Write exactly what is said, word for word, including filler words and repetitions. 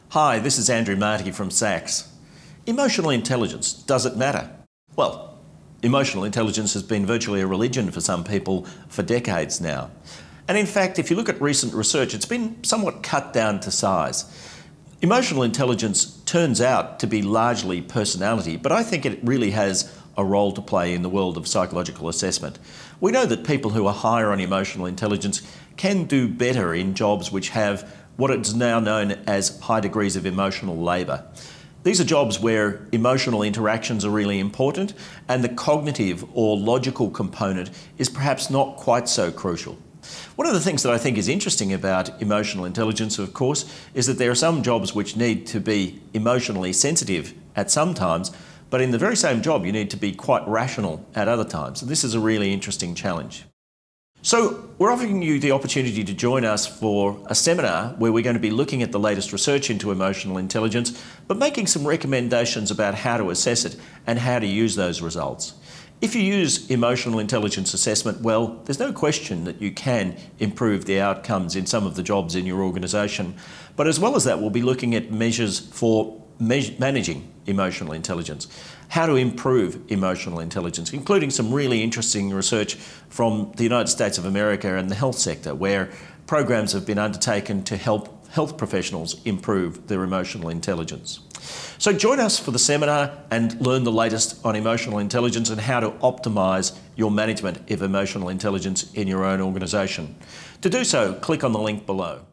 Hi, this is Andrew Marty from SACS. Emotional intelligence, does it matter? Well, emotional intelligence has been virtually a religion for some people for decades now. And in fact, if you look at recent research, it's been somewhat cut down to size. Emotional intelligence turns out to be largely personality, but I think it really has a role to play in the world of psychological assessment. We know that people who are higher on emotional intelligence can do better in jobs which have what is now known as high degrees of emotional labour. These are jobs where emotional interactions are really important and the cognitive or logical component is perhaps not quite so crucial. One of the things that I think is interesting about emotional intelligence, of course, is that there are some jobs which need to be emotionally sensitive at some times, but in the very same job you need to be quite rational at other times. And this is a really interesting challenge. So we're offering you the opportunity to join us for a seminar where we're going to be looking at the latest research into emotional intelligence, but making some recommendations about how to assess it and how to use those results. If you use emotional intelligence assessment well, there's no question that you can improve the outcomes in some of the jobs in your organisation. But as well as that, we'll be looking at measures for me- managing emotional intelligence, how to improve emotional intelligence, including some really interesting research from the United States of America and the health sector, where programs have been undertaken to help health professionals improve their emotional intelligence. So join us for the seminar and learn the latest on emotional intelligence and how to optimise your management of emotional intelligence in your own organisation. To do so, click on the link below.